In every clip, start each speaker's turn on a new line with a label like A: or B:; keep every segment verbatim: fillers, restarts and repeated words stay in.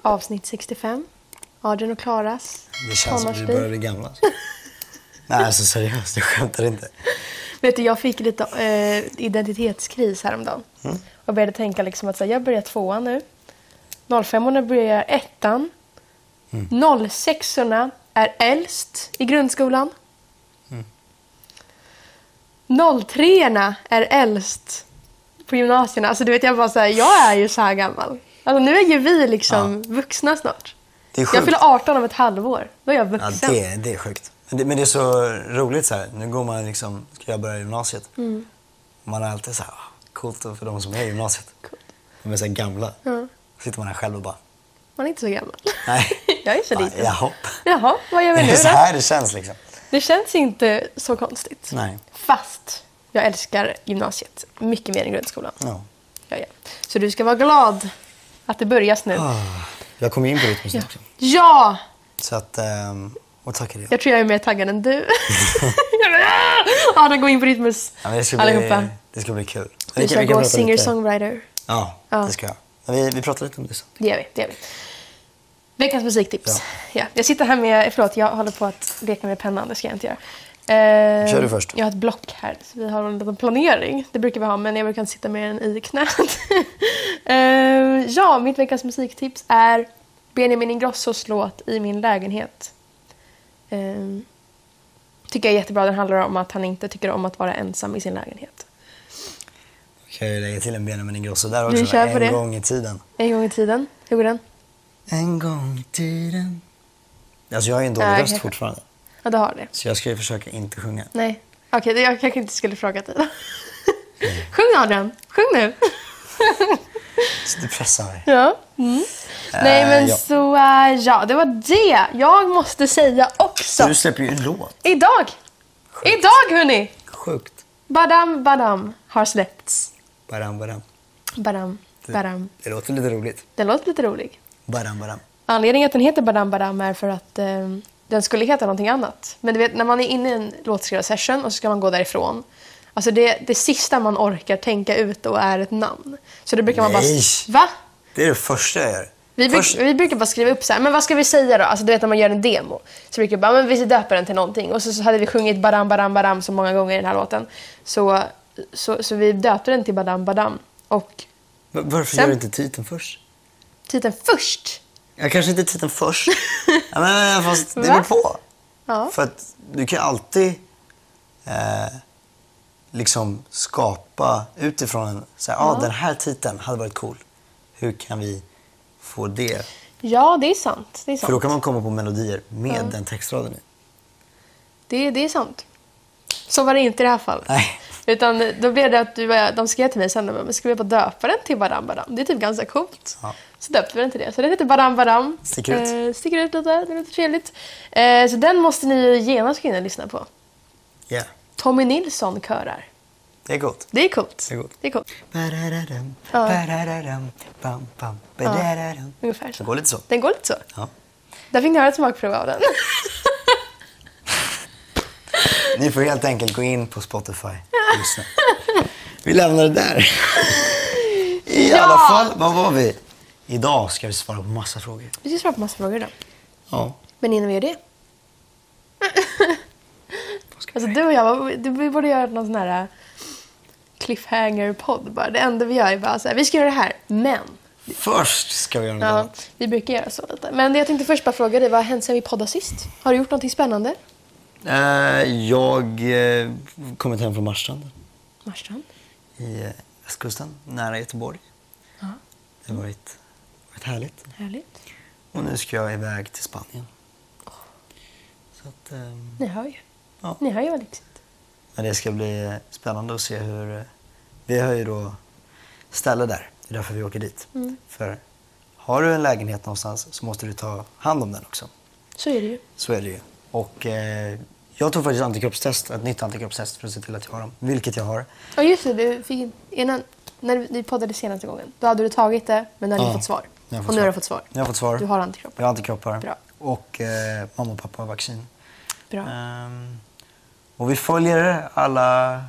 A: avsnitt sextiofem. Adrian och Klaras.
B: Det känns som att vi börjar bli gamla. Nej, alltså seriöst, jag skämtar inte.
A: Vet du, jag fick lite eh, identitetskris häromdagen. Mm. Och började tänka liksom att så här, jag börjar tvåan nu. noll fem-orna börjar ettan. Mm. noll sex-orna är äldst i grundskolan. Mm. noll tre-orna är äldst på gymnasierna. Alltså du vet, jag bara så här, jag är ju så här gammal. Alltså nu är ju vi liksom ja. vuxna snart. Det är sjukt. Jag fyller arton om ett halvår. Då är jag vuxen.
B: Ja, det, det är sjukt. Men det, men det är så roligt så här. Nu går man liksom, ska jag börja gymnasiet. Mm. Man är alltid så här, coolt för de som är i gymnasiet. Cool. De är så här gamla. Mm. Så sitter man här själv och bara...
A: Man är inte så gammal.
B: Nej.
A: Jag är så liten.
B: Jaha.
A: Jaha, vad gör vi nu då?
B: Det är så här det känns liksom.
A: Det känns inte så konstigt.
B: Nej.
A: Fast jag älskar gymnasiet mycket mer än grundskolan.
B: Ja.
A: Ja, ja. Så du ska vara glad att det börjas nu.
B: Oh, jag kommer in på rytmus
A: ja.
B: också.
A: Ja!
B: Så att... Um, och tackar jag.
A: Jag tror jag är mer taggad än du. Ja, den går in på rytmus.
B: Ja, det, ska bli, det ska bli kul.
A: Du ska gå singer-songwriter.
B: Ja, ja, det ska jag. Men vi, vi pratar lite om det sen.
A: Det gör vi, det gör vi. Veckans musiktips. Ja. Ja, jag sitter här med, förlåt, jag håller på att leka med pennan, det ska jag inte göra. Eh,
B: Kör du först.
A: Jag har ett block här, så vi har en liten planering. Det brukar vi ha, men jag brukar inte sitta med den i knät. eh, ja, mitt veckans musiktips är Benjamin Ingrossos låt I min lägenhet. Eh, tycker jag är jättebra. Den handlar om att han inte tycker om att vara ensam i sin lägenhet.
B: Kan jag lägga till en Benjamin Ingrosso där också?
A: Du kör på
B: en
A: det.
B: gång i tiden.
A: En gång i tiden. Hur går den?
B: En gång i tiden. Alltså jag har ju en dålig
A: äh,
B: röst
A: okay.
B: fortfarande.
A: Ja, det har det.
B: Så jag ska ju försöka inte sjunga.
A: Nej. Okej, okay, jag kanske inte skulle fråga dig då. Mm. Sjung Adrian. Sjung nu.
B: Så du pressar mig.
A: Ja. Mm. Uh, Nej, men ja. så... Uh, ja, det var det. Jag måste säga också.
B: Du släpper ju en låt.
A: Idag. Sjukt. Idag, hörni.
B: Sjukt.
A: Badam, badam har släppts.
B: Badam, badam.
A: Badam, badam.
B: Det, det låter lite roligt.
A: Det låter lite roligt.
B: Badam, badam.
A: Anledningen att den heter Badam, badam är för att eh, den skulle heta någonting annat. Men du vet, när man är inne i en låtskrivarsession och så ska man gå därifrån. Alltså det, det sista man orkar tänka ut då är ett namn. Så då brukar man
B: Nej.
A: bara... Va?
B: Det är det första jag gör.
A: Vi,
B: Först...
A: bruk, vi brukar bara skriva upp så här, men vad ska vi säga då? Alltså du vet när man gör en demo. Så brukar vi bara, men vi döper den till någonting. Och så, så hade vi sjungit Badam, badam, badam så många gånger i den här låten. Så, så, så vi döpte den till Badam, badam. Och
B: varför sen, gör du inte titeln först?
A: Titeln först?
B: Jag kanske inte titeln först. Ja, men fast det beror på.
A: Ja.
B: För att du kan alltid eh, liksom skapa utifrån en så här, ja. ah, den här titeln hade varit cool. Hur kan vi få det?
A: Ja, det är sant. Det är sant.
B: För då kan man komma på melodier med
A: ja.
B: den textraden i.
A: Det, det är sant. Så var det inte i det här fallet.
B: Nej.
A: Utan då blev det att du, de skrev till mig sen, men ska vi bara döpa den till Badam Badam? Det är typ ganska coolt. Ja. Så döpte vi den till det. Så det heter Badam Badam.
B: Sticker ut.
A: Eh, sticker ut lite, det är lite trevligt. Eh, så den måste ni genast gå in och lyssna på.
B: Ja. Yeah.
A: Tommy Nilsson körar.
B: Det är coolt.
A: Det är coolt.
B: Det är coolt.
A: Det är coolt.
B: Ba-da-da-dum, ba-da-da-dum, bam, bam, ba-da-da-dum.
A: Ja, ungefär så.
B: Den går lite så.
A: Den går lite så.
B: Ja.
A: Där fick ni höra ett smakprov av den.
B: Ni får helt enkelt gå in på Spotify och lyssna. Vi lämnar det där. I ja. alla fall, vad var vi? Idag ska vi svara på massa frågor.
A: Vi ska svara på massa frågor idag.
B: Ja.
A: Men innan vi gör det. Alltså du och jag, du, vi borde göra någon sån här cliffhanger-podd bara. Det enda vi gör är bara så här, vi ska göra det här, men...
B: Först ska vi göra något
A: ja,
B: annat.
A: Vi brukar göra så lite. Men jag tänkte först bara fråga dig, vad har hänt sen vi poddade sist? Har du gjort någonting spännande?
B: Uh, jag uh, kommit hem från Marstrand.
A: Marstrand?
B: I uh, västkusten, nära Göteborg.
A: Ja.
B: Det har varit, varit härligt.
A: Härligt.
B: Och nu ska jag iväg till Spanien. Oh. Så att, um,
A: Ni hör ju.
B: Ja.
A: Ni hör ju vad lyxigt.
B: Men det ska bli spännande att se hur... Vi har ju då ställe där. Det är därför vi åker dit. Mm. För har du en lägenhet någonstans så måste du ta hand om den också.
A: Så är det ju.
B: Så är det ju. Och eh, jag tog faktiskt antikroppstest, ett nytt antikroppstest för att se till att jag har dem. Vilket jag har.
A: Ja just det, du fick innan, när vi poddade senaste gången. Då hade du tagit det, men nu har du
B: ja,
A: fått svar.
B: Fått
A: och
B: svar.
A: nu har du fått svar.
B: Jag har fått svar.
A: Du har antikroppar.
B: Jag har antikroppar.
A: Bra.
B: Och eh, mamma och pappa har vaccin.
A: Bra.
B: Um, och vi följer alla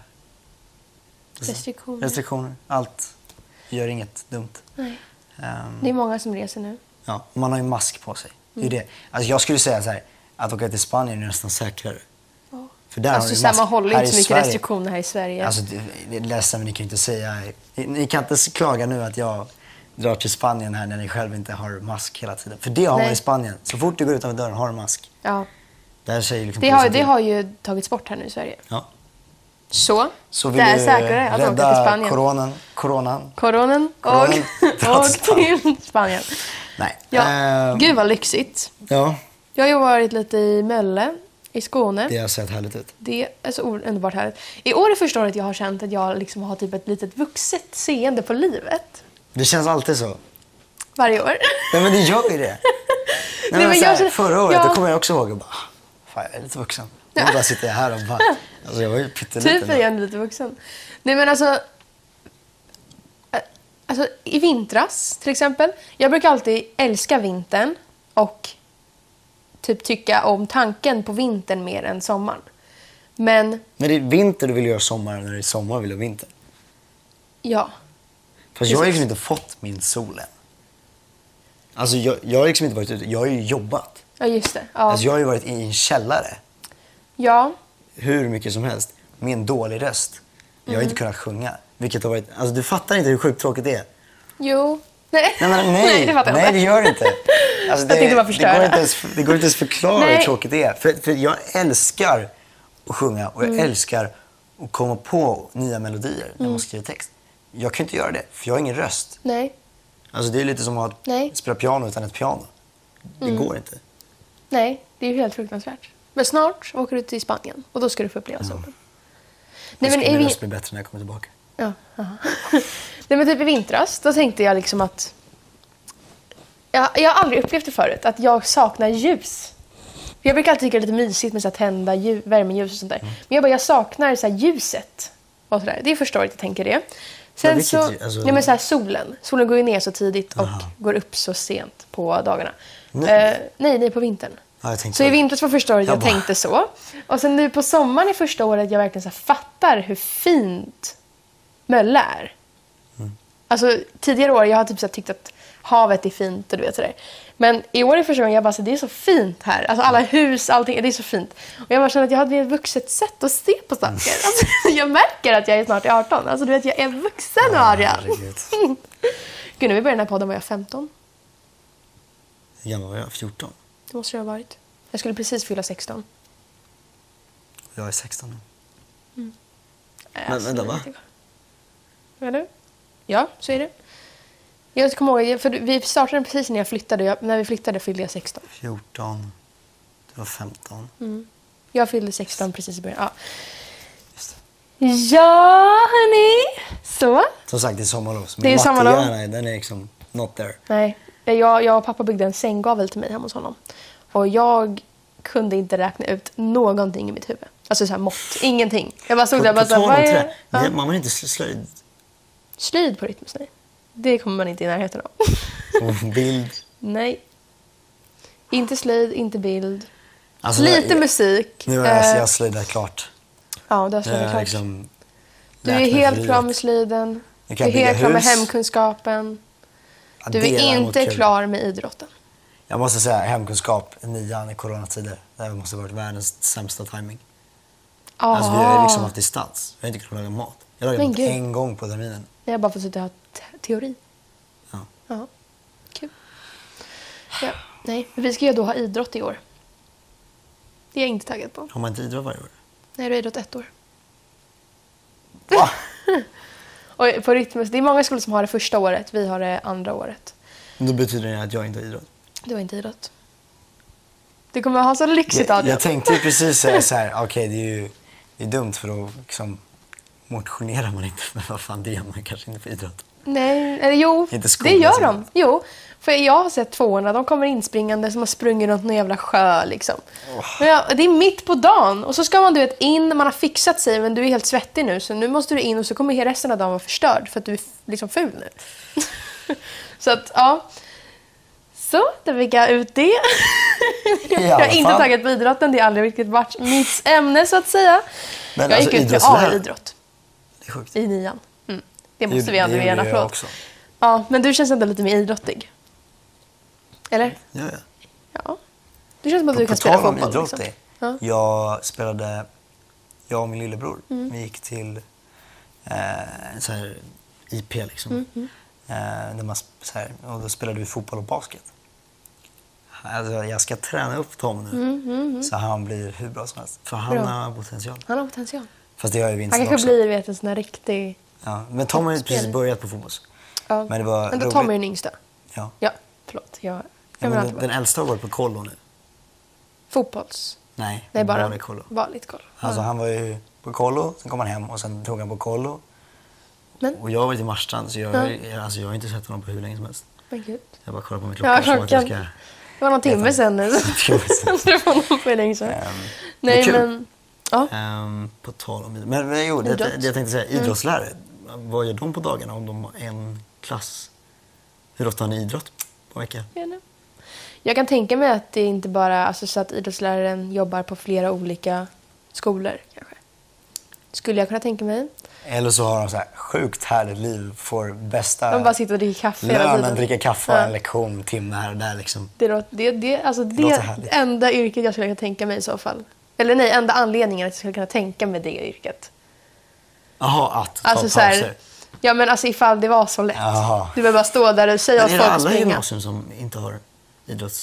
A: restriktioner.
B: restriktioner. Allt. Vi gör inget dumt.
A: Nej.
B: Um,
A: det är många som reser nu.
B: Ja, man har ju mask på sig. Det är det. Alltså jag skulle säga så här, att åka till Spanien är nästan säkrare.
A: Ja.
B: För där
A: alltså
B: har
A: samma
B: mask.
A: håller
B: Här
A: inte så
B: i
A: mycket
B: Sverige-
A: restriktioner här i Sverige.
B: Alltså det, det är ledsen, men ni kan ju inte säga... Ni, ni kan inte klaga nu att jag drar till Spanien här när ni själv inte har mask hela tiden. För det har
A: Nej.
B: man i Spanien. Så fort du går utanför dörren har du mask.
A: ja.
B: Där säger liksom
A: Det har,
B: polisen
A: det
B: till.
A: har ju tagits bort här nu i Sverige.
B: Ja.
A: Så,
B: Så
A: det
B: vill
A: är
B: du
A: säkrare att åka till
B: rädda
A: Spanien.
B: coronan, coronan?
A: Coronan och,
B: Coronan.
A: och till Spanien.
B: Nej.
A: Ja,
B: Ehm,
A: gud vad lyxigt.
B: Ja,
A: Jag har ju varit lite i Mölle, i Skåne.
B: det har sett härligt ut.
A: Det är så underbart härligt. I år är första året jag har känt att jag liksom har typ ett litet vuxet seende på livet.
B: Det känns alltid så.
A: Varje år.
B: Nej, men det gör ju det. Nej, men
A: men
B: så
A: jag
B: här,
A: känner-
B: förra året
A: ja.
B: då kommer jag också ihåg och bara, fan jag är lite vuxen. Nu bara sitter jag här och bara, alltså jag var ju pytteliten.
A: Typ är jag ändå lite vuxen. Nej men alltså, eh, alltså i vintras till exempel. Jag brukar alltid älska vintern och typ tycka om tanken på vintern mer än sommaren. Men
B: När det är vinter du vill göra sommar, när det är sommar vill du ha vinter.
A: ja,
B: Fast jag har
A: Precis.
B: liksom inte fått min sol än. Alltså jag, jag har liksom inte varit ute, jag har ju jobbat.
A: ja just det. Ja.
B: Alltså jag har ju varit i en källare
A: ja.
B: hur mycket som helst med en dålig röst. Jag har
A: Mm.
B: inte kunnat sjunga. Vilket har varit, alltså du fattar inte hur sjukt tråkigt det är.
A: Jo. Nej,
B: Nej, men, nej,
A: det fattar jag
B: nej
A: inte.
B: det gör det inte. Alltså, det,
A: tänkte bara
B: det,
A: förstöra.
B: går inte ens, det går inte ens förklara
A: Nej.
B: hur tråkigt det är. För, för jag älskar att sjunga och jag
A: Mm.
B: älskar att komma på nya melodier när man skriver text. Jag kan inte göra det, för jag har ingen röst.
A: Nej.
B: Alltså det är lite som att
A: Nej.
B: spela piano utan ett piano. Det
A: Mm.
B: går inte.
A: Nej, det är ju helt fruktansvärt. Men snart åker du till Spanien och då ska du få uppleva solen.
B: Nej,
A: Nej, men
B: min
A: är vi...
B: röst blir bättre när jag kommer tillbaka.
A: Ja, aha. Nej, men typ i vintras, då tänkte jag liksom att... Jag, jag har aldrig upplevt det förut, att jag saknar ljus. För jag brukar alltid tycka det är lite mysigt med så här tända ljus, värmeljus och sånt där. Men jag bara, jag saknar så här ljuset. Och så där. Det är första året jag tänker det. Sen
B: vilket
A: så...
B: ljus? Alltså-
A: Nej, men så här solen. Solen går ju ner så tidigt och
B: Aha.
A: går upp så sent på dagarna.
B: Nej.
A: Eh, nej, nej, på vintern.
B: Ja, jag tänkte
A: Så i
B: det.
A: vintras var första året jag,
B: Jag bara-
A: tänkte så. Och sen nu på sommaren är första året jag verkligen så här fattar hur fint Mölle är.
B: Mm.
A: Alltså tidigare år jag har typ så här tyckt att havet är fint och du vet sådär. Men i år är första gången jag bara så det är så fint här. Alltså alla hus, allting, det är så fint. Och jag bara känner att jag hade ett vuxet sätt att se på saker. Alltså, jag märker att jag är snart arton. Alltså du vet, jag är vuxen nu, Adrian.
B: herregud.
A: Gud, när vi började den här podden var jag femton.
B: Hur gammal var jag? fjorton.
A: Det måste jag ha varit. Jag skulle precis fylla sexton.
B: Jag är sexton nu.
A: Nej,
B: Men
A: alltså,
B: vänta,
A: det är
B: va?
A: inte- Vad är det? Ja, så är det. Jag kommer ihåg, för vi startade precis när jag flyttade. Jag, när vi flyttade fyllde jag sexton.
B: fjorton. Du var femton.
A: Mm. Jag fyllde sexton precis i början. Ja,
B: Just det.
A: ja hörni. Så.
B: Som sagt, det är sommarlov. Så
A: Det är
B: min
A: sommarlov.
B: mattehjärna, den är liksom not there.
A: Nej, jag, jag och pappa byggde en sänggavel till mig hemma hos honom. Och jag kunde inte räkna ut någonting i mitt huvud. Alltså så här mått. Ingenting. Jag bara stod där och bara
B: på
A: så här,
B: tal
A: vad
B: om
A: är
B: trä.
A: det? Ja.
B: Nej, man vill inte slö- slöjd.
A: Slöjd på rytmusnej. Det kommer man inte i närheten av.
B: Och bild.
A: Nej. Inte slöjd, inte bild.
B: Alltså,
A: Lite
B: jag,
A: musik.
B: Nu har jag,
A: Eh,
B: jag slöjdat klart.
A: Ja, du har
B: Jag
A: slöjdat
B: har
A: klart.
B: liksom
A: Du
B: lärt
A: är
B: mig
A: helt
B: för
A: klar
B: livet.
A: med slöjden.
B: Jag
A: Du
B: kan
A: är helt
B: bygga
A: klar med
B: hus.
A: hemkunskapen.
B: Ja,
A: Du
B: det
A: är
B: däremot
A: inte
B: kul.
A: klar med idrotten.
B: Jag måste säga hemkunskap, nian i coronatider. Det här måste ha varit världens sämsta timing. Alltså vi har ju liksom haft distans. Vi har inte kunnat laga mat. Jag lagade
A: Men
B: mat
A: gud.
B: en gång på terminen.
A: Jag har bara fått sitta och ha te- teori.
B: Ja.
A: Ja, kul. Ja, nej, men vi ska ju då ha idrott i år. Det är jag inte taggad på.
B: Har man inte idrott varje år?
A: Nej, du har idrott ett år.
B: Va?
A: Och på Rytmus, det är många skolor som har det första året. Vi har det andra året.
B: Då betyder det att jag inte har idrott.
A: Du har inte idrott. Du kommer ha så lyxigt,
B: Jag,
A: Adrian.
B: jag tänkte ju precis säga så här, okej det är ju det är dumt för att liksom motionerar man inte, men vad fan det gör man kanske inte på idrott.
A: Nej, eller jo,
B: Inte
A: det
B: skolan,
A: gör
B: så.
A: de. Jo, för jag har sett tvåorna, de kommer inspringande som har sprungit runt någon jävla sjö liksom. Men ja, det är mitt på dagen och så ska man du vet in, man har fixat sig men du är helt svettig nu så nu måste du in och så kommer hela resten av dagen vara förstörd för att du är f- liksom ful nu. Så att, ja. Så, då fick jag ut det. Jag
B: alla
A: har inte
B: fall.
A: tagit på idrotten, det har aldrig riktigt varit mitt ämne så att säga.
B: Men
A: jag
B: alltså,
A: gick ut med
B: idrottslärare-
A: A-idrott
B: Det är sjukt.
A: i nian. Mm. Det
B: Det
A: måste vi
B: gjorde-
A: ändå
B: det
A: ge en
B: gjorde jag
A: applåd.
B: också.
A: Ja, men du känns ändå lite mer idrottig. Eller?
B: Ja, ja.
A: Ja. Det känns som att
B: På,
A: du kan
B: på
A: spela
B: tal om
A: fotboll.
B: idrott,
A: Liksom.
B: det.
A: Ja.
B: Jag spelade, jag och min lillebror,
A: Mm.
B: vi gick till eh, så här I P liksom.
A: Mm, mm.
B: Eh, där man, så här, och då spelade vi fotboll och basket. Alltså, jag ska träna upp Tom nu
A: Mm, mm, mm.
B: så han blir hur bra som helst. För han
A: Bra.
B: har potential.
A: Han har potential.
B: Fast det har ju
A: Han
B: Vincent
A: kanske
B: också.
A: blir vet, en sån här riktig...
B: Ja, men Tom har ju precis
A: Spelare.
B: börjat på fotboll.
A: Ja.
B: Men det var
A: Men då
B: roligt.
A: Tom är den yngsta.
B: Ja.
A: Ja, förlåt. Jag, jag
B: Ja,
A: menar
B: men
A: inte
B: den,
A: bara.
B: den äldsta har varit på kollo nu.
A: Fotbolls.
B: Nej,
A: Nej, bara
B: vanlig kollo.
A: vanligt kollo.
B: Alltså
A: Ja.
B: han var ju på kollo, sen kom han hem och sen tog han på kollo.
A: Men,
B: Och jag var i Marstrand så jag,
A: Ja.
B: jag, alltså, jag har inte sett honom på hur länge som helst.
A: men gud.
B: Jag bara kollar på min
A: Ja,
B: klocka som att jag
A: klockan.
B: ska...
A: Det var någon timme sen nu.
B: Timme sen.
A: Det var någon på länge sedan.
B: Ehm,
A: Nej,
B: det är kul.
A: men... Ja.
B: Ehm, på tal om idrott. Men, men jo, det,
A: Idrott.
B: det jag tänkte säga, idrottslärare. Vad gör de på dagarna om de har en klass? Hur ofta har ni idrott på veckan?
A: Jag kan tänka mig att det inte bara alltså, så att idrottsläraren jobbar på flera olika skolor kanske. Skulle jag kunna tänka mig.
B: Eller så har de så här sjukt härligt liv, får bästa
A: De bara sitter och dricker kaffe hela
B: lönen,
A: tiden.
B: dricka kaffe,
A: Ja.
B: en lektion, timme här och där liksom.
A: Det, låter- det, det, alltså, det,
B: låter
A: är
B: härligt.
A: enda yrket jag skulle kunna tänka mig i så fall. Eller nej, enda anledningen att jag skulle kunna tänka mig det yrket.
B: Jaha, att ta
A: Alltså så
B: pauser.
A: här, ja men alltså ifall det var så lätt.
B: Jaha.
A: Du behöver bara stå där och säga
B: Men
A: åt
B: är det
A: folk att
B: alla
A: springa.
B: gymnasium som inte har idrotts...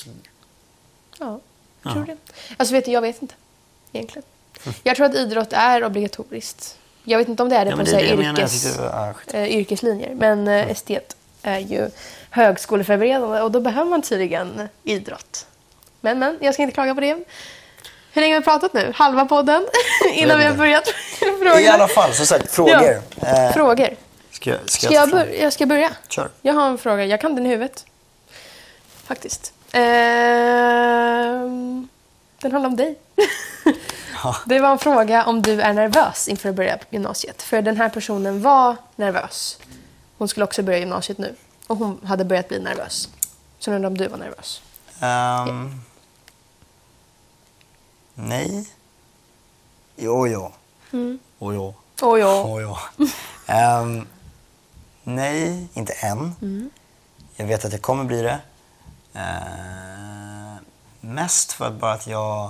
A: Ja,
B: Ja.
A: tror det. Alltså vet du, jag vet inte egentligen. Jag tror att idrott är obligatoriskt. Jag vet inte om det är det
B: Ja,
A: på
B: men det
A: så
B: är
A: här
B: det jag menar. Jag
A: yrkes,
B: tyckte det var... ah, skit.
A: eh, yrkeslinjer. Men eh, estet är ju högskoleförberedande och då behöver man tydligen idrott. Men, men, jag ska inte klaga på det. Hur länge har vi pratat nu? Halva podden? Innan vi har
B: inte.
A: börjat frågorna.
B: I alla fall, som sagt, frågor. Eh,
A: Frågor.
B: Ska jag, ska
A: Ska
B: jag,
A: jag,
B: ta fram?
A: bör- jag ska börja?
B: Kör.
A: Jag har en fråga. Jag kan den i huvudet. Faktiskt. Ehm, den handlar om dig.
B: Ja.
A: Det var en fråga om du är nervös inför att börja på gymnasiet. För den här personen var nervös. Hon skulle också börja gymnasiet nu. Och hon hade börjat bli nervös. Så jag undrar om du var nervös.
B: Ehm, nej. Jo, jo.
A: Mm.
B: Och jo.
A: Åh ja.
B: Och jo. Ehm, nej, inte än.
A: Mm.
B: Jag vet att jag kommer bli det. Ehm, mest för att bara att jag...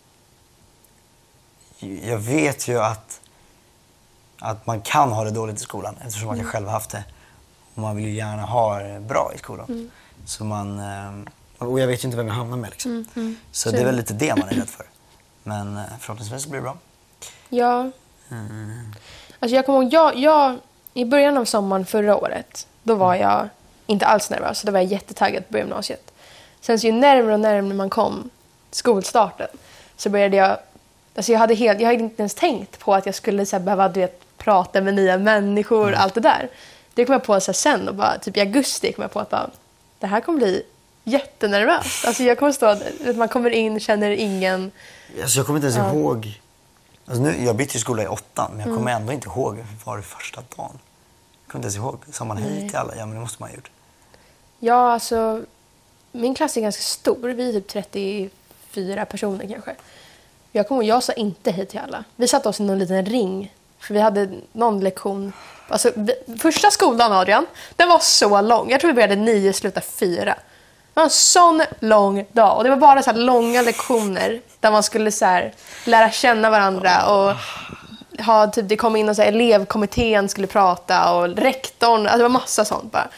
B: Jag vet ju att, att man kan ha det dåligt i skolan eftersom att jag själv har haft det. Och man vill ju gärna ha det bra i skolan.
A: Mm.
B: Så man, ehm, och jag vet ju inte vem jag hamnar med liksom.
A: Mm, mm.
B: Så det är väl lite det man är rädd för. Men eh, förhoppningsvis blir det bra.
A: Ja.
B: Mm.
A: Alltså jag kommer ihåg, jag, jag, i början av sommaren förra året, då var jag inte alls nervös. Då var jag jättetaggad på gymnasiet. Sen så ju närmare och närmare man kom skolstarten så började jag, alltså jag hade, helt, jag hade inte ens tänkt på att jag skulle så här, behöva du vet, prata med nya människor, allt det där. Det kom jag på så här, sen och bara, typ i augusti kom jag på att bara, det här kommer bli jättenervöst. Alltså jag kommer stå, att man kommer in, känner ingen.
B: Alltså jag kommer inte ens
A: Ja.
B: ihåg. Alltså nu, jag bytte ju skola i åttan, men jag
A: Mm.
B: kommer ändå inte ihåg hur var det första dagen. Jag kommer inte ens ihåg. Sa man hej
A: Nej.
B: till alla? Ja, men det måste man ha gjort.
A: Ja, alltså min klass är ganska stor. Vi är typ trettiofyra personer kanske. Jag kommer ihåg, jag sa inte hej till alla. Vi satte oss i någon liten ring. För vi hade någon lektion. Alltså, vi, första skolan, Adrian, den var så lång. Jag tror vi började nio, slutade fyra. Det var en sån lång dag. Och det var bara så här långa lektioner. Där man skulle så här, lära känna varandra. Och ha, typ, det kom in och så här, elevkommittén skulle prata. Och rektorn. Alltså, det var massa sånt bara.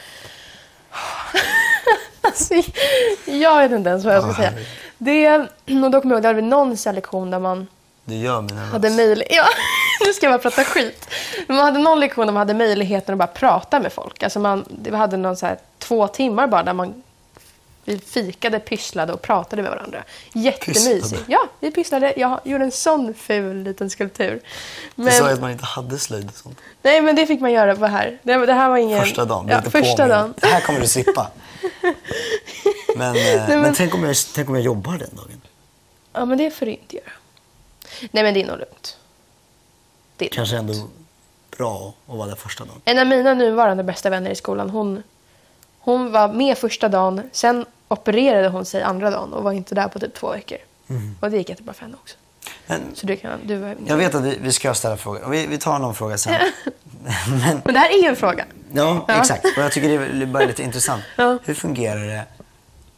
A: Alltså, jag vet inte ens vad jag ska
B: Ja,
A: säga.
B: herregud.
A: Det, och då kommer jag ihåg, det hade vi någon så här lektion där man
B: Det gör mig nervös.
A: hade möjlighet. Ja, nu ska jag bara prata skit. Men man hade någon lektion där man hade möjligheten att bara prata med folk. Alltså man, vi hade någon så här två timmar bara där man vi fikade, pysslade och pratade med varandra. Jättemysigt.
B: Pysslade?
A: Ja, vi pysslade. Jag gjorde en sån ful liten skulptur.
B: Du
A: Men,
B: sa ju att man inte hade slöjd och sånt.
A: nej, men det fick man göra på här. Det, det här var ingen...
B: Första dagen.
A: Ja,
B: lite
A: första
B: påminn.
A: dagen.
B: Det här kommer du slippa. Men, eh, men...
A: men-
B: tänk, om jag, tänk om jag jobbar den dagen.
A: Ja, men det får du inte göra. Nej, men det är nog lugnt. Det är
B: Kanske
A: lugnt.
B: ändå bra att vara där första dagen.
A: En av mina nuvarande bästa vänner i skolan, hon, hon var med första dagen. Sen opererade hon sig andra dagen och var inte där på typ två veckor.
B: Mm.
A: Och det gick jättebra för henne också.
B: Men,
A: Så du kan... Du, var-
B: jag vet att vi, vi ska ställa frågor. Och vi, vi tar någon fråga sen. men,
A: Men det här är ju en fråga.
B: ja,
A: Ja.
B: exakt. Och jag tycker det är bara lite intressant.
A: Ja.
B: Hur fungerar det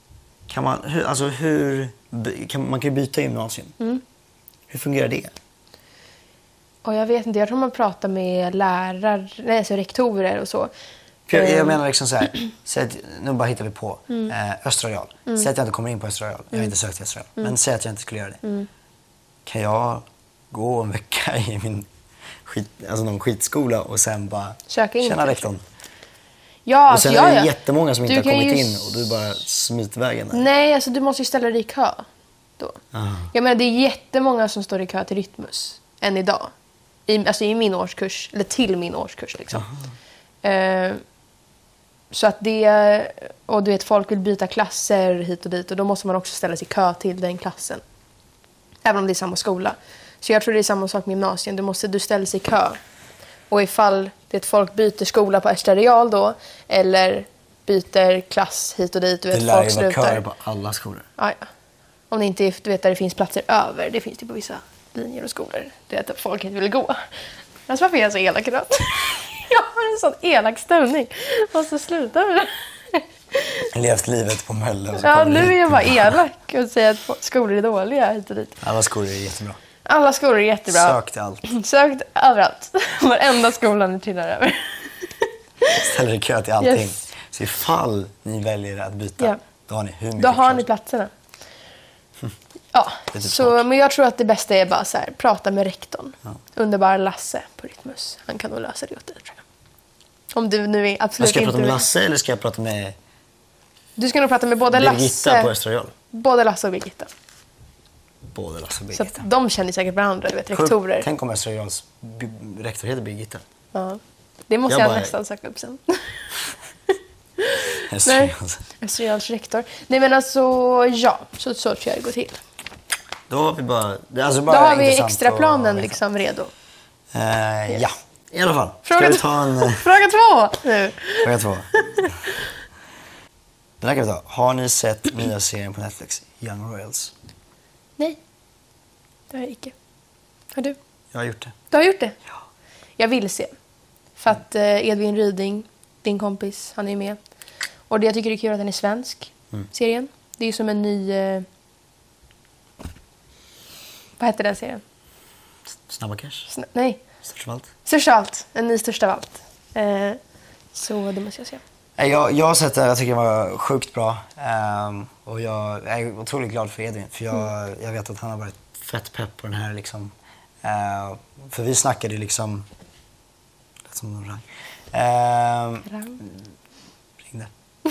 B: Kan man, hur, alltså hur, kan, man kan ju byta gymnasium.
A: Mm.
B: Hur fungerar det?
A: Och jag vet inte, jag tror man pratar med lärare, nej, alltså rektorer och så.
B: För jag, jag
A: Mm.
B: menar liksom så här, säg att, nu bara hittar vi på.
A: Mm.
B: Eh, Östra Real.
A: Mm.
B: Säg att jag inte kommer in på Östra Real. Jag har
A: Mm.
B: inte sökt till Östra Real.
A: Mm.
B: Men säg att jag inte skulle göra det.
A: Mm.
B: Kan jag gå en vecka i min skit, alltså någon skitskola och sen bara
A: Söka in
B: känna
A: kanske.
B: rektorn?
A: Ja,
B: Och
A: alltså,
B: sen
A: ja,
B: är det
A: ja.
B: jättemånga som
A: Du
B: inte har
A: kan
B: kommit
A: ju
B: in
A: s-
B: och du bara smitvägen där.
A: Nej, alltså du måste ju ställa dig i kö då.
B: Aha.
A: Jag menar, det är jättemånga som står i kö till Rytmus än idag. I, alltså i min årskurs, eller till min årskurs liksom. Eh, så att det, och du vet, folk vill byta klasser hit och dit och då måste man också ställa sig i kö till den klassen. Även om det är samma skola. Så jag tror det är samma sak med gymnasien. Du måste, du ställer sig i kö. Och ifall det är att folk byter skola på Östra Real då, eller byter klass hit och dit, du
B: Det
A: vet,
B: lär
A: folk
B: ju vara
A: slutar.
B: köer på alla skolor.
A: Ja, ja. Om det inte är, du vet, där det finns platser över. Det finns det på vissa linjer och skolor. Du vet att folk inte vill gå. Alltså varför är jag så elak idag? Jag har en sån elak stämning. Jag måste sluta med det.
B: Levt livet på Mölle. och så
A: Ja,
B: kommer
A: nu
B: det
A: är jag
B: hit.
A: bara elak och säger att skolor är dåliga hit och dit.
B: Alla skolor är jättebra.
A: Alla skolor är jättebra.
B: Sök till allt.
A: Sökt överallt. Varenda skolan ni trillar över.
B: Ställer i kö till allting.
A: Yes.
B: Så ifall ni väljer att byta,
A: Ja.
B: då har ni hur mycket
A: Då har
B: chans.
A: ni platserna. Ja,
B: Det är typ
A: så,
B: smart.
A: men jag tror att det bästa är bara så här, prata med rektorn.
B: Ja.
A: Underbara Lasse på Rytmus. Han kan nog lösa det åt dig, tror jag. Om du nu är
B: Men
A: absolut
B: ska jag
A: inte
B: prata med
A: vill-
B: Lasse eller ska jag prata med
A: Du ska nog prata med både
B: Birgitta
A: Lasse,
B: på Östra Real?
A: både Lasse och Birgitta.
B: Både Lasse och
A: Så
B: Birgitta.
A: att de känner säkert varandra, du vet, rektorer.
B: Tänk om Östra Reals bi- rektor heter Birgitta.
A: Ja. Det måste
B: Jag
A: jag,
B: bara-
A: nästan söka upp sen.
B: Östra
A: Nej.
B: Reals.
A: Östra Reals rektor. Nej men alltså, ja, så, så tror jag det går till.
B: Då har vi bara... Det är alltså
A: Då
B: bara
A: har vi
B: intressant
A: extraplanen
B: att veta.
A: liksom redo.
B: Eh, Ja, i alla fall. Ska
A: Fråga
B: vi
A: t-
B: ta en... eh,
A: Fråga två nu.
B: Fråga två. Den här kan vi ta. Har ni sett nya serien på Netflix? Young Royals.
A: Nej, det har jag icke. Har du?
B: Jag har gjort det.
A: Du har gjort det?
B: Ja.
A: Jag vill se. För att eh, Edvin Ryding, din kompis, han är med. Och det jag tycker är kul att den är svensk,
B: Mm.
A: serien. Det är ju som en ny... Eh... Vad heter den serien?
B: Snabba Cash.
A: Sn- Nej,
B: Störst av allt.
A: Största av allt. En ny Största av allt. Eh, så det måste jag se.
B: Nej, Jag, jag har sett det. Jag tycker det var sjukt bra. Ehm, och jag är otroligt glad för Edvin. För jag,
A: Mm.
B: jag vet att han har varit fett pepp på den här. Liksom. Ehm, för vi snackade liksom... Lät som någon rang. Ehm,
A: Rang.
B: ringde.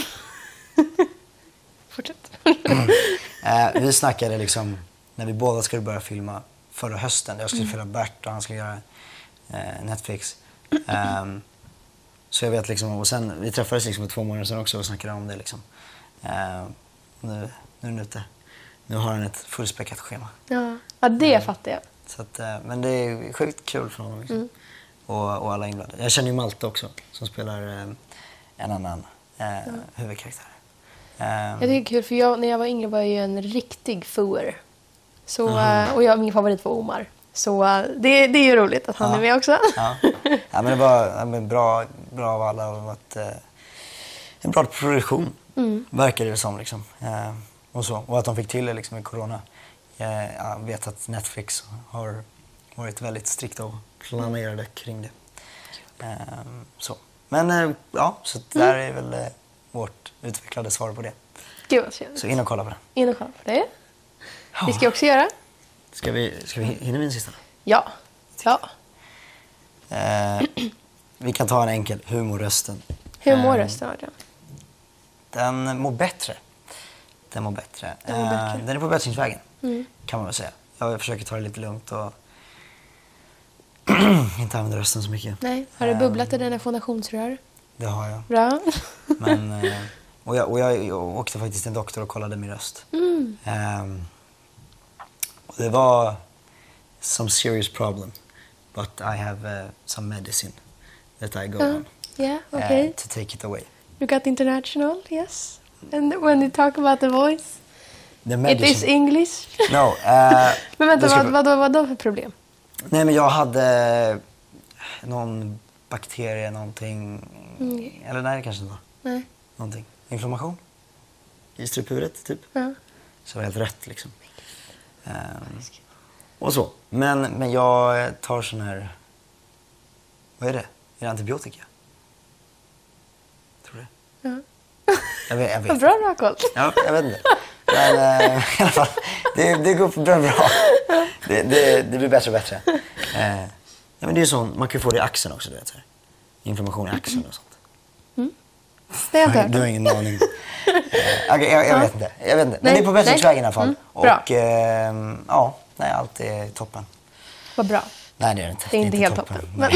A: Fortsätt.
B: Ehm, vi snackade liksom när vi båda skulle börja filma förra hösten. Jag skulle
A: Mm.
B: filma Bert och han skulle göra eh, Netflix. Ehm, så jag vet liksom, och sen vi träffades liksom för två månader sedan också och snackade om det liksom. Ehm, nu, nu är den ute. Nu har han ett fullspäckat schema.
A: Ja, ja det fattar jag.
B: Så att, eh, men det är sjukt kul för honom liksom.
A: Mm.
B: Och, och alla inblandade. Jag känner ju Malte också som spelar eh, en annan eh, huvudkaraktär. Ehm,
A: Jag tycker det är kul för jag, när jag var yngre var jag ju en riktig fuer. Så,
B: Aha.
A: eh, och jag, min favorit var Omar. Så eh, det, det är ju roligt att han
B: Ja.
A: är med också.
B: Ja. Ja, men det var ja, men bra, bra av alla och att, eh, en bra produktion,
A: Mm.
B: verkar det som. Liksom. Eh, och, så. Och att de fick till det liksom, i corona. Jag, jag vet att Netflix har varit väldigt strikta och planerade kring det. Eh, så. Men eh, ja, så där är väl eh, vårt utvecklade svar på det.
A: Gud vad trevligt.
B: Så in och kolla på det.
A: In och kolla på det. Det ska jag också göra.
B: Ska vi, ska vi hinna med en sista?
A: Ja. Ja.
B: Eh, vi kan ta en enkel, humorrösten.
A: Hur mår
B: Eh,
A: rösten, Adrian?
B: Den mår bättre. Den mår bättre.
A: Den mår bättre.
B: Eh, den är på bättringsvägen,
A: Mm.
B: kan man väl säga. Jag försöker ta det lite lugnt och inte använda rösten så mycket.
A: Nej, har du
B: Eh,
A: bubblat i dina fondationsrör?
B: Det har jag.
A: Bra.
B: Men, eh, och jag, och jag, jag åkte faktiskt till en doktor och kollade min röst.
A: Mm.
B: Ehm, och det var some serious problem. But I have uh, some medicine that I go
A: Ja,
B: on
A: yeah,
B: uh,
A: okay.
B: to take it away.
A: You got international, yes. And when you talk about the voice,
B: The
A: it
B: medicine.
A: is English.
B: No, eh,
A: Men vänta,
B: då ska
A: vad,
B: vi-
A: vad, vad, vad då för problem?
B: Nej, men jag hade någon bakterie, någonting...
A: Mm.
B: Eller nej, det kanske inte var.
A: Nej.
B: Någonting. Inflammation? i struphuvudet typ.
A: Ja.
B: Så det var helt rött liksom. Um, och så. Men, men jag tar sån här... Vad är det? Är det antibiotika? Tror du det?
A: Ja.
B: Jag vet, jag vet.
A: Vad bra du har koll.
B: Ja, jag vet inte. Men äh, i alla fall, det, det går bra bra. Det, det, det blir bättre och bättre. Äh, ja, men det är så, man kan få det i axeln också, du vet. Så här. Inflammation i axeln och sånt.
A: Mm. Det har jag inte hört.
B: Du har ingen aning. äh, okay, jag, jag, vet inte. jag vet inte. Men
A: Nej,
B: det är på bättringsvägen i alla fall.
A: Mm, bra.
B: Och äh, ja, nej, allt är toppen.
A: Vad bra.
B: Nej, det är det inte.
A: Det är inte helt toppen.
B: toppen.
A: Men...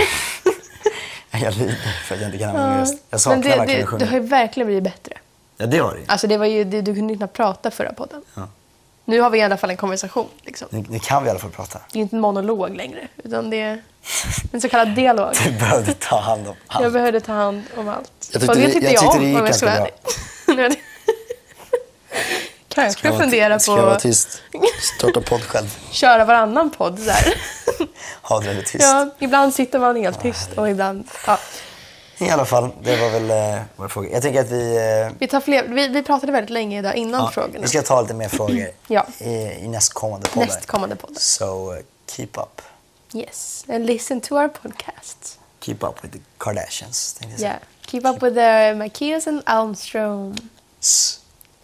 B: jag lider för att jag inte kan använda min röst. Jag saknar
A: men det,
B: verkligen
A: det,
B: sjunga.
A: det har ju verkligen blivit bättre.
B: Ja, det har det.
A: Alltså det var ju, det, du kunde inte prata förra podden.
B: Ja.
A: Nu har vi i alla fall en konversation. Liksom.
B: Nu, nu kan vi i alla fall prata.
A: Det är inte en monolog längre, utan det är en så kallad dialog.
B: Du behövde ta hand om allt.
A: Jag behövde ta hand om allt.
B: Jag tyckte
A: Och det
B: det-
A: tyckte
B: jag
A: jag,
B: tyckte
A: om,
B: det gick
A: om jag ska
B: ganska
A: vara ärlig. Kanske
B: Ska jag vara-
A: fundera
B: Ska jag vara
A: på
B: tyst? Starta podd själv.
A: att köra varannan podd så här.
B: Ha det väldigt tyst.
A: Ja, ibland sitter man helt tyst och ibland... Ja.
B: I alla fall, det var väl eh, vår fråga. Jag tänker att vi... Eh,
A: Vi, tar fler, vi, vi pratade väldigt länge idag innan
B: ja,
A: frågorna.
B: vi ska ta lite mer frågor
A: Ja.
B: i, i nästkommande poddar.
A: Nästkommande poddar.
B: So, uh, keep up.
A: Yes, and listen to our podcast.
B: Keep up with the Kardashians, tänkte jag säga.
A: Yeah, keep up with the Mackias and Almstrom.
B: S.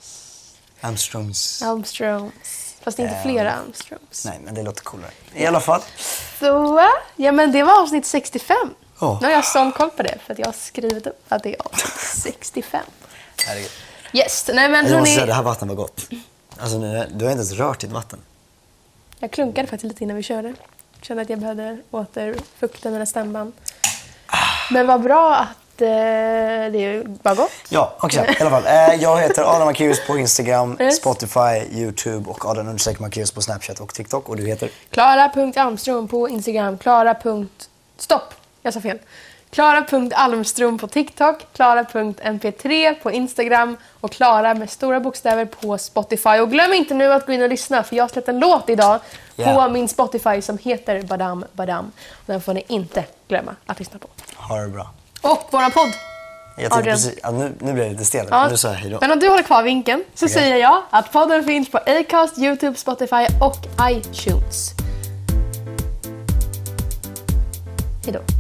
B: Armstrongs.
A: Almstroms. Fast det är inte
B: Ehm,
A: flera Almstroms.
B: Nej, men det låter coolare. I alla fall.
A: Så, ja men det var avsnitt sextiofem.
B: Ja.
A: Nu har jag sån koll på det för att jag har skrivit upp att det är avsnitt sextiofem.
B: Herregud.
A: Yes, nej men
B: Jag måste
A: hörni.
B: säga, det här vattnet var gott. Alltså, nu, du har inte ens rört ditt vatten.
A: Jag klunkade faktiskt lite innan vi körde. Kände att jag behövde återfukta mina stämband. Men vad bra att eh, det var gott.
B: Ja, också. I alla fall. Eh, jag heter Adam Mackius på Instagram,
A: Yes.
B: Spotify, YouTube och Adam understreck Mackius på Snapchat och TikTok. Och du heter?
A: Klara punkt Almström på Instagram. Klara. Stopp, jag sa fel. Klara punkt Almström på TikTok. Klara punkt M P tre på Instagram. Och Klara med stora bokstäver på Spotify. Och glöm inte nu att gå in och lyssna för jag har släppt en låt idag
B: Yeah.
A: på min Spotify som heter Badam Badam. Den får ni inte glömma att lyssna på.
B: Ha det bra.
A: Och våran podd.
B: Jag tänkte
A: Adrian.
B: precis, ja, nu, nu blir det lite stelt.
A: Ja.
B: Nu sa jag hej då.
A: Men om du håller kvar vinkeln så
B: Okej.
A: säger jag att podden finns på Acast, YouTube, Spotify och iTunes. Hej då.